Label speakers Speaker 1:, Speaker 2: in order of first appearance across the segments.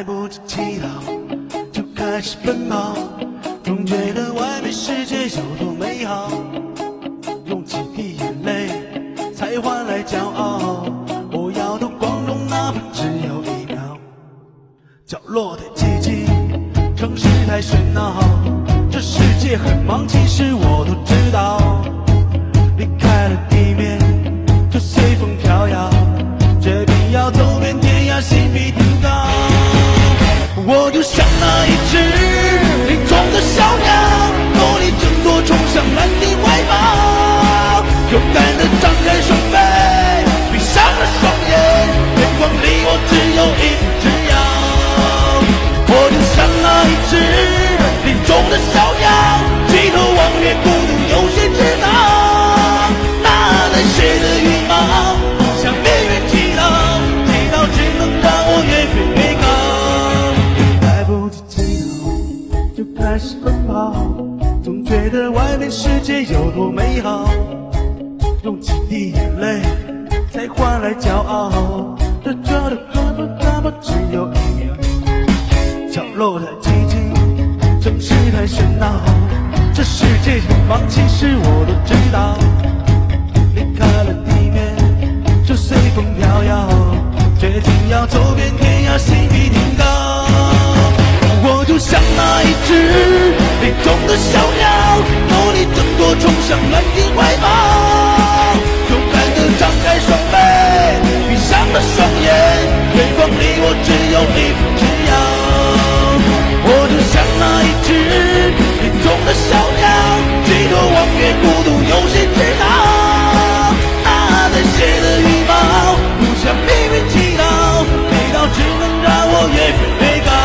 Speaker 1: 来不及祈祷，就开始奔跑，总觉得外面世界有多美好，用几滴眼泪才换来骄傲，我要的光荣哪怕只有1秒。角落太寂静，城市太喧闹，这世界很忙，其实我都知道。离开了地面，就随风飘摇，决定要走遍天涯，心比天高。我就像那一只林中的小鸟，努力挣脱，冲向蓝天怀抱，勇敢地张开双臂，闭上了双眼，天光离我只有1步之遥。我就像那一只林中的小鸟，低头望月，孤独有谁知道？那难写的羽毛，不向命运祈祷，祈祷只能让我越飞越高。来不及祈祷，就开始奔跑，总觉得外面世界有多美好，用几滴眼泪才换来骄傲，这觉得可不哪怕只有1秒。角落太寂静，城市太喧闹，这世界很忙，其实我都知道。离开了地面，就随风飘摇，决定要走遍天涯，心比天高。我就像那一只林中的小鸟，努力挣脱，冲向蓝天怀抱，勇敢地张开双臂，闭上了双眼，远方离我只有1步之遥。我就像那一只林中的小鸟，低头望月，孤独有谁知道？那难写的羽毛，不向命运祈祷，祈祷只能让我越飞越高。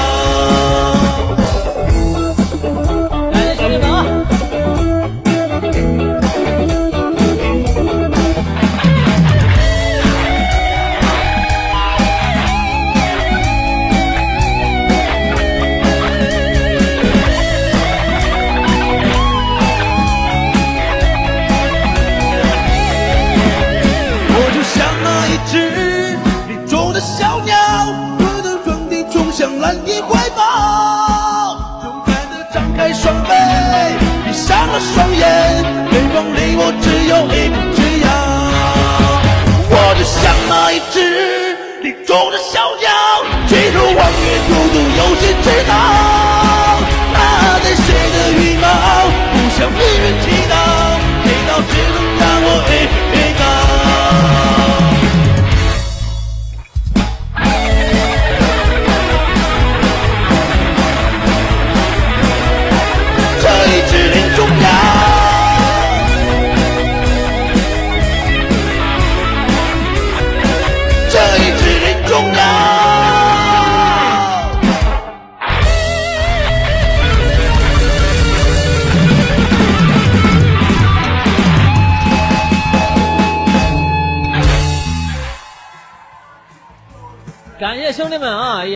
Speaker 2: 来，兄弟们啊！
Speaker 1: 小鸟不能撞地，冲向蓝天怀抱，勇敢地张开双臂，闭上了双眼，远方离我只有1步之遥。我就像那一只林中的小鸟，低头望月，孤独有谁知道？那难写的羽毛，不向命运祈祷，祈祷只能让我越飞越高。
Speaker 2: 感谢兄弟们啊！